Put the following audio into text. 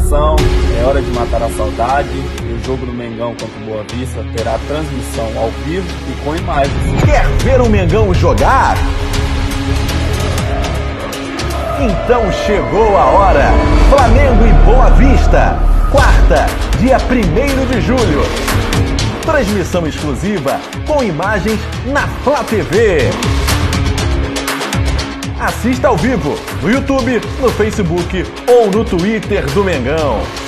coração, é hora de matar a saudade. E o jogo do Mengão contra o Boa Vista terá transmissão ao vivo e com imagens. Quer ver o Mengão jogar? Então chegou a hora. Flamengo e Boa Vista. Quarta, dia 1º de julho. Transmissão exclusiva com imagens na Flá TV. Assista ao vivo no YouTube, no Facebook ou no Twitter do Mengão.